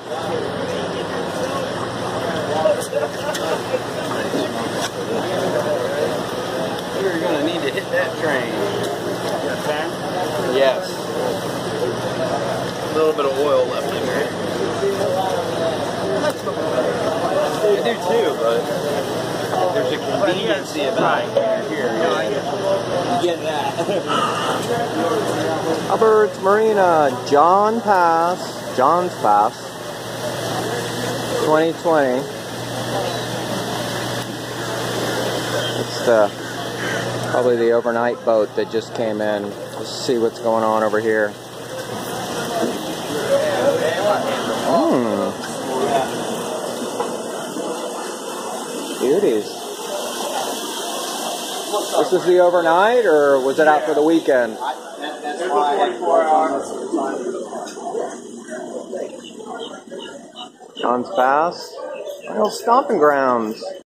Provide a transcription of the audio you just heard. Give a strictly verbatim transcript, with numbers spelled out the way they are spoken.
You're gonna need to hit that train. Yes. A little bit of oil left in there. I do too, but there's a conveniency about it when you're here. You get that. Hubbard's Marina, John Pass, John's Pass, twenty twenty. It's the probably the overnight boat that just came in. Let's see what's going on over here. Hmm. Beauties. This is the overnight, or was it out for the weekend? John's Pass. Well, stomping grounds.